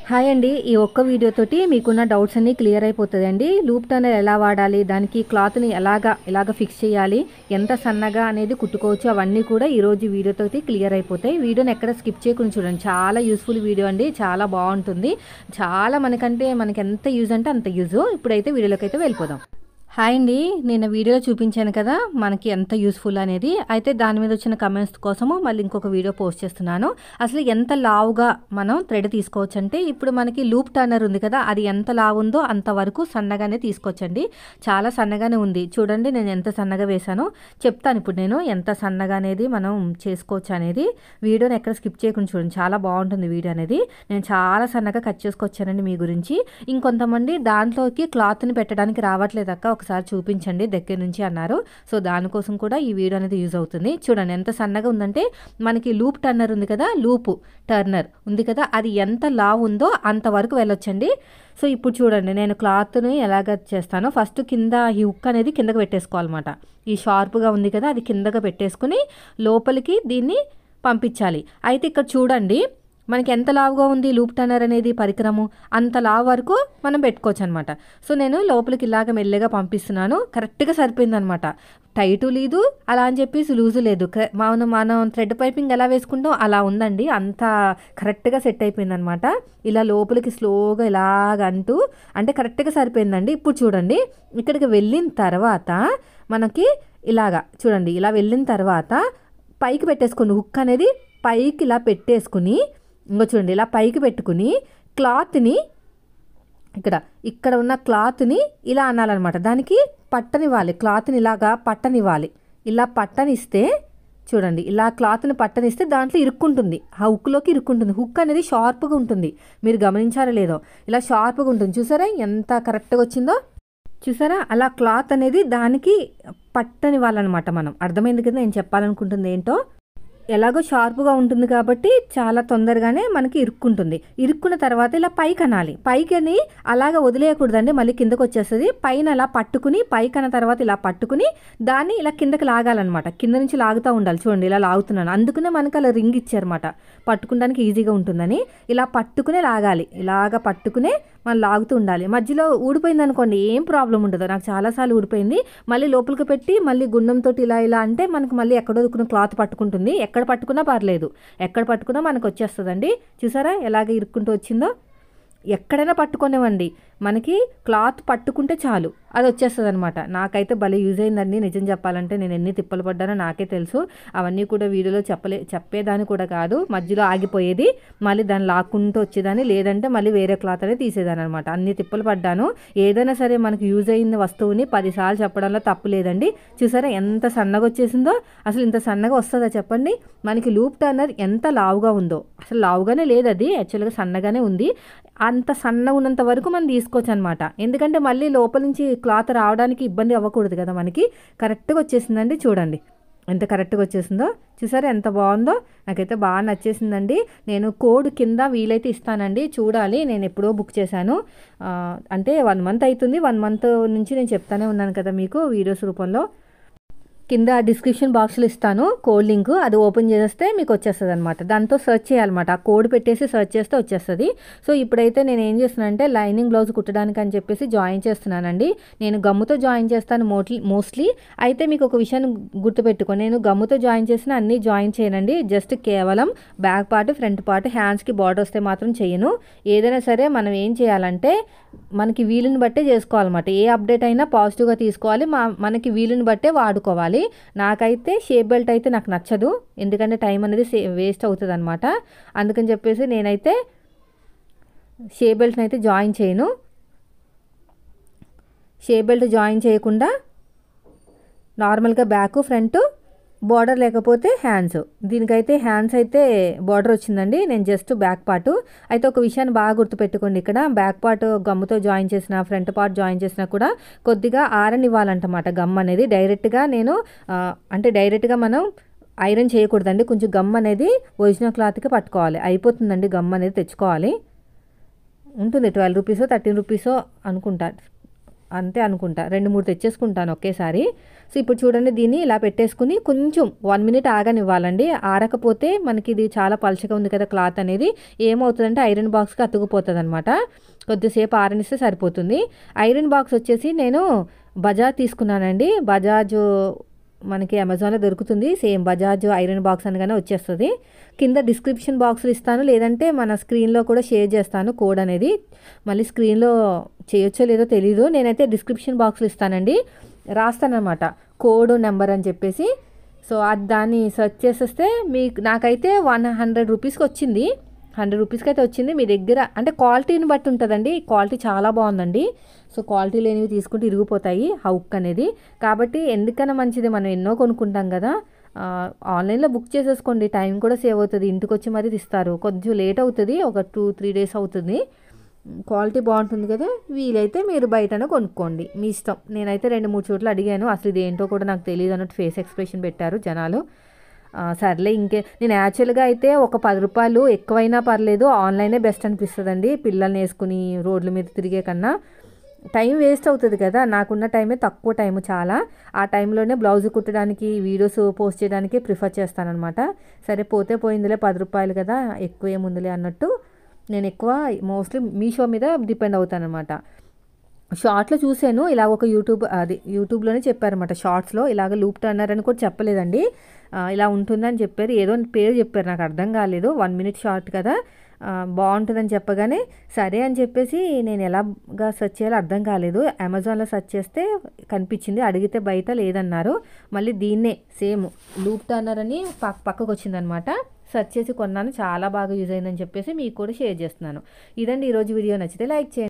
Hi అండి. ఈ ఒక్క వీడియోతోటి మీకున్న డౌట్స్ అన్నీ క్లియర్ అయిపోతుందండి. లూప్ టర్నర్ ఎలా వాడాలి, దానికి క్లాత్ని ఇలాగ ఫిక్స్ చేయాలి, ఎంత సన్నగా అనేది కుట్టుకోవచ్చు, అవన్నీ కూడా ఈరోజు వీడియోతోటి క్లియర్ అయిపోతాయి. వీడియోని ఎక్కడ స్కిప్ చేయకుండా చూడండి. చాలా యూస్ఫుల్ వీడియో అండి, చాలా బాగుంటుంది. చాలా మనకి ఎంత యూజ్ అంటే అంత యూజ్. ఇప్పుడైతే వీడియోలోకి అయితే వెళ్ళిపోదాం. హాయ్ అండి, నేను వీడియోలో చూపించాను కదా మనకి ఎంత యూస్ఫుల్ అనేది. అయితే దాని మీద వచ్చిన కమెంట్స్ కోసము మళ్ళీ ఇంకొక వీడియో పోస్ట్ చేస్తున్నాను. అసలు ఎంత లావుగా మనం థ్రెడ్ తీసుకోవచ్చు అంటే, ఇప్పుడు మనకి లూప్ టర్నర్ ఉంది కదా, అది ఎంత లావు ఉందో అంతవరకు సన్నగానే తీసుకోవచ్చండి. చాలా సన్నగానే ఉంది చూడండి. నేను ఎంత సన్నగా వేసానో చెప్తాను ఇప్పుడు నేను ఎంత సన్నగా అనేది మనం చేసుకోవచ్చు అనేది. వీడియోని ఎక్కడ స్కిప్ చేయకుండా చూడండి, చాలా బాగుంటుంది వీడియో అనేది. నేను చాలా సన్నగా కట్ చేసుకొచ్చానండి మీ గురించి. ఇంకొంతమంది దాంట్లోకి క్లాత్ని పెట్టడానికి రావట్లేదు అక్క, ఒకసారి చూపించండి దగ్గర నుంచి అన్నారు. సో దానికోసం కూడా ఈ వీడియో అనేది యూజ్ అవుతుంది. చూడండి ఎంత సన్నగా ఉందంటే, మనకి లూప్ టర్నర్ ఉంది కదా, లూప్ టర్నర్ ఉంది కదా, అది ఎంత లావు ఉందో అంతవరకు వెళ్ళొచ్చండి. సో ఇప్పుడు చూడండి నేను క్లాత్ని ఎలాగ చేస్తానో, ఫస్ట్ కింద ఈ హుక్ అనేది కిందకి పెట్టేసుకోవాలన్నమాట. ఈ షార్ప్గా ఉంది కదా, అది కిందగా పెట్టేసుకుని లోపలికి దీన్ని పంపించాలి. అయితే ఇక్కడ చూడండి మనకి ఎంత లావుగా ఉంది లూప్ టర్నర్ అనేది పరికరము, అంత లావు వరకు మనం పెట్టుకోవచ్చు అనమాట. సో నేను లోపలికి ఇలాగ మెల్లగా పంపిస్తున్నాను. కరెక్ట్గా సరిపోయిందనమాట. టైటు లేదు అలా అని చెప్పేసి లూజు లేదు. మనం థ్రెడ్ పైపింగ్ ఎలా వేసుకుంటాం అలా ఉందండి. అంత కరెక్ట్గా సెట్ అయిపోయిందనమాట. ఇలా లోపలికి స్లోగా ఇలాగ అంటూ అంటే కరెక్ట్గా సరిపోయిందండి. ఇప్పుడు చూడండి ఇక్కడికి వెళ్ళిన తర్వాత మనకి ఇలాగా చూడండి, ఇలా వెళ్ళిన తర్వాత పైకి పెట్టేసుకోండి. హుక్ అనేది పైకి ఇలా పెట్టేసుకుని, ఇంకో చూడండి ఇలా పైకి పెట్టుకుని క్లాత్ని ఇక్కడ ఉన్న క్లాత్ని ఇలా అనాలన్నమాట. దానికి పట్టనివ్వాలి, క్లాత్ని ఇలాగా పట్టనివ్వాలి. ఇలా పట్టనిస్తే చూడండి, ఇలా క్లాత్ని పట్టనిస్తే దాంట్లో ఇరుక్కుంటుంది, ఆ హుక్లోకి ఇరుక్కుంటుంది. హుక్ అనేది షార్ప్గా ఉంటుంది, మీరు గమనించారో లేదో, ఇలా షార్ప్గా ఉంటుంది. చూసారా ఎంత కరెక్ట్గా వచ్చిందో, చూసారా? అలా క్లాత్ అనేది దానికి పట్టనివ్వాలన్నమాట. మనం అర్థమైంది కదా నేను చెప్పాలనుకుంటుంది ఏంటో. ఎలాగో షార్ప్గా ఉంటుంది కాబట్టి చాలా తొందరగానే మనకి ఇరుక్కుంటుంది. ఇరుక్కున్న తర్వాత ఇలా పైకి అనాలి. పైకని అలాగ వదిలేయకూడదండి, మళ్ళీ కిందకు వచ్చేస్తుంది. పైన అలా పట్టుకుని పైకి అన్న తర్వాత ఇలా పట్టుకుని దాన్ని ఇలా కిందకి లాగాలన్నమాట. కింద నుంచి లాగుతూ ఉండాలి. చూడండి ఇలా లాగుతున్నాను, అందుకనే మనకి అలా రింగ్ ఇచ్చారన్నమాట, పట్టుకోవడానికి ఈజీగా ఉంటుందని. ఇలా పట్టుకునే లాగాలి, ఇలాగ పట్టుకునే మనం లాగుతూ ఉండాలి. మధ్యలో ఊడిపోయింది అనుకోండి ఏం ప్రాబ్లం ఉండదు. నాకు చాలాసార్లు ఊడిపోయింది. మళ్ళీ లోపలికి పెట్టి మళ్ళీ గుండంతో ఇలా అంటే మనకు మళ్ళీ ఎక్కడో దుక్కున్న క్లాత్ పట్టుకుంటుంది. ఎక్కడ పట్టుకున్నా పర్లేదు, ఎక్కడ పట్టుకున్నా మనకు వచ్చేస్తుందండి. చూసారా ఎలాగ ఇరుక్కుంటూ వచ్చిందో? ఎక్కడైనా పట్టుకోనివ్వండి, మనకి క్లాత్ పట్టుకుంటే చాలు అది వచ్చేస్తుంది అనమాట. నాకైతే భలే యూజ్ అయిందండి. నిజం చెప్పాలంటే నేను ఎన్ని తిప్పలు పడ్డానో నాకే తెలుసు. అవన్నీ కూడా వీడియోలో చెప్పేదాన్ని కూడా కాదు, మధ్యలో ఆగిపోయేది, మళ్ళీ దాన్ని లాక్కుంటూ వచ్చేదాన్ని, లేదంటే మళ్ళీ వేరే క్లాత్ అనేది తీసేదాన్ని అనమాట. అన్ని తిప్పలు పడ్డాను. ఏదైనా సరే మనకు యూజ్ అయిన వస్తువుని 10 సార్లు చెప్పడంలో తప్పు లేదండి. చూసారా ఎంత సన్నగా వచ్చేసిందో? అసలు ఇంత సన్నగా వస్తుందా చెప్పండి? మనకి లూప్ టర్నర్ ఎంత లావుగా ఉందో, అసలు లావుగానే లేదు, అది యాక్చువల్గా సన్నగానే ఉంది. అంత సన్నగా ఉన్నంత వరకు మనం తీసుకోవచ్చు అనమాట. ఎందుకంటే మళ్ళీ లోపల నుంచి క్లాత్ రావడానికి ఇబ్బంది అవ్వకూడదు కదా మనకి. కరెక్ట్గా వచ్చేసిందండి, చూడండి ఎంత కరెక్ట్గా వచ్చేసిందో. చూసారా ఎంత బాగుందో? నాకైతే బాగా నచ్చేసిందండి. నేను కోడ్ కింద వీలైతే ఇస్తానండి, చూడాలి. నేను ఎప్పుడో బుక్ చేశాను, అంటే 1 మంత్ అవుతుంది. 1 మంత్ నుంచి నేను చెప్తానే ఉన్నాను కదా మీకు వీడియోస్ రూపంలో. కింద డిస్క్రిప్షన్ బాక్స్లో ఇస్తాను కోడ్ లింక్, అది ఓపెన్ చేస్తే మీకు వచ్చేస్తుంది అనమాట. దాంతో సెర్చ్ చేయాలన్నమాట, ఆ కోడ్ పెట్టేసి సెర్చ్ చేస్తే వచ్చేస్తుంది. సో ఇప్పుడైతే నేను ఏం చేస్తున్నానంటే లైనింగ్ బ్లౌజ్ కుట్టడానికి అని చెప్పేసి జాయిన్ చేస్తున్నానండి. నేను గమ్ముతో జాయిన్ చేస్తాను మోస్ట్లీ. అయితే మీకు ఒక విషయాన్ని గుర్తుపెట్టుకో, నేను గమ్ముతో జాయిన్ చేసిన అన్నీ జాయిన్ చేయనండి. జస్ట్ కేవలం బ్యాక్ పార్ట్, ఫ్రంట్ పార్ట్, హ్యాండ్స్కి బార్డర్ వస్తే మాత్రం చేయను. ఏదైనా సరే మనం ఏం చేయాలంటే మనకి వీలుని బట్టే చేసుకోవాలన్నమాట. ఏ అప్డేట్ అయినా పాజిటివ్గా తీసుకోవాలి, మనకి వీలుని బట్టే వాడుకోవాలి. నాకైతే షేప్ బెల్ట్ అయితే నాకు నచ్చదు, ఎందుకంటే టైం అనేది వేస్ట్ అవుతుంది అనమాట. అందుకని చెప్పేసి నేనైతే షేప్ బెల్ట్ని అయితే జాయిన్ చేయను. షేప్ బెల్ట్ జాయిన్ చేయకుండా నార్మల్గా బ్యాక్, ఫ్రంట్, బార్డర్ లేకపోతే హ్యాండ్స్. దీనికైతే హ్యాండ్స్ అయితే బార్డర్ వచ్చిందండి, నేను జస్ట్ బ్యాక్ పార్ట్. అయితే ఒక విషయాన్ని బాగా గుర్తుపెట్టుకోండి, ఇక్కడ బ్యాక్ పార్ట్ గమ్ముతో జాయిన్ చేసిన, ఫ్రంట్ పార్ట్ జాయిన్ చేసినా కూడా కొద్దిగా ఆరనివ్వాలంటమాట గమ్ అనేది. డైరెక్ట్గా డైరెక్ట్గా మనం ఐరన్ చేయకూడదండి. కొంచెం గమ్ అనేది ఒరిజినల్ క్లాత్కి పట్టుకోవాలి, అయిపోతుందండి. గమ్ అనేది తెచ్చుకోవాలి. ఉంటుంది 12 రూపీసో 13 రూపీసో అనుకుంటా. అంతే అనుకుంటా, 2-3 తెచ్చేసుకుంటాను ఒకేసారి. సో ఇప్పుడు చూడండి, దీన్ని ఇలా పెట్టేసుకుని కొంచెం 1 మినిట్ ఆగనివ్వాలండి. ఆరకపోతే మనకి ఇది చాలా పలుచగా ఉంది కదా క్లాత్ అనేది, ఏమవుతుందంటే ఐరన్ బాక్స్కి అతుకుపోతుంది అనమాట. కొద్దిసేపు ఆరనిస్తే సరిపోతుంది. ఐరన్ బాక్స్ వచ్చేసి నేను బజాజ్ తీసుకున్నానండి. బజాజ్ మనకి అమెజాన్లో దొరుకుతుంది, సేమ్ బజాజ్ ఐరన్ బాక్స్ అనగానే వచ్చేస్తుంది. కింద డిస్క్రిప్షన్ బాక్స్లో ఇస్తాను, లేదంటే మన స్క్రీన్లో కూడా షేర్ చేస్తాను కోడ్ అనేది. మళ్ళీ స్క్రీన్లో చేయొచ్చో లేదో తెలీదు, నేనైతే డిస్క్రిప్షన్ బాక్స్లో ఇస్తానండి, రాస్తానమాట కోడ్ నెంబర్ అని చెప్పేసి. సో అది దాన్ని సెర్చ్ చేసేస్తే నాకైతే 100 రూపీస్కి వచ్చింది. 100 రూపీస్కి అయితే వచ్చింది. మీ దగ్గర అంటే క్వాలిటీని బట్టి ఉంటుందండి. క్వాలిటీ చాలా బాగుందండి. సో క్వాలిటీ లేనివి తీసుకుంటే ఇరిగిపోతాయి హౌక్ అనేది. కాబట్టి ఎందుకన్నా మంచిది, మనం ఎన్నో కొనుక్కుంటాం కదా, ఆన్లైన్లో బుక్ చేసేసుకోండి, టైం కూడా సేవ్ అవుతుంది. ఇంటికి వచ్చి మరీ తీస్తారు, కొంచెం లేట్ అవుతుంది, ఒక 2-3 డేస్ అవుతుంది. క్వాలిటీ బాగుంటుంది కదా, వీలైతే మీరు బయటనే కొనుక్కోండి, మీ ఇష్టం. నేనైతే 2-3 చోట్ల అడిగాను, అసలు ఇది ఏంటో కూడా నాకు తెలియదు అన్నట్టు ఫేస్ ఎక్స్ప్రెషన్ పెట్టారు జనాలు. సర్లే నేను యాక్చువల్గా అయితే ఒక 10 రూపాయలు ఎక్కువైనా పర్లేదు, ఆన్లైనే బెస్ట్ అనిపిస్తుందండి. పిల్లల్ని వేసుకుని రోడ్ల మీద తిరిగే కన్నా టైం వేస్ట్ అవుతుంది కదా, నాకున్న టైమే తక్కువ టైం చాలా. ఆ టైంలోనే బ్లౌజ్ కుట్టడానికి, వీడియోస్ పోస్ట్ చేయడానికి ప్రిఫర్ చేస్తానన్నమాట. సరే పోతే పోయిందిలే, 10 రూపాయలు కదా, ఎక్కువ ఏముందిలే అన్నట్టు నేను ఎక్కువ మోస్ట్లీ మీషో మీద డిపెండ్ అవుతానన్నమాట. షార్ట్లో చూశాను, ఇలాగ ఒక యూట్యూబ్లోనే చెప్పారన్నమాట. షార్ట్స్లో ఇలాగ లూప్ టర్నర్ అని కూడా చెప్పలేదండి, ఇలా ఉంటుందని చెప్పారు. ఏదో పేరు చెప్పారు, నాకు అర్థం కాలేదు. 1 మినిట్ షార్ట్ కదా, బాగుంటుందని చెప్పగానే సరే అని చెప్పేసి నేను ఎలాగా సెర్చ్ చేయాలో అర్థం కాలేదు. అమెజాన్లో సెర్చ్ చేస్తే కనిపించింది, అడిగితే బయట లేదన్నారు. మళ్ళీ దీన్నే సేమ్ లూప్ టర్నర్ అని పక్కకు వచ్చిందనమాట. సెర్చ్ చేసి కొన్నాను, చాలా బాగా యూజ్ అయిందని చెప్పేసి మీకు కూడా షేర్ చేస్తున్నాను. ఇదండి ఈరోజు వీడియో. నచ్చితే లైక్ చేయండి.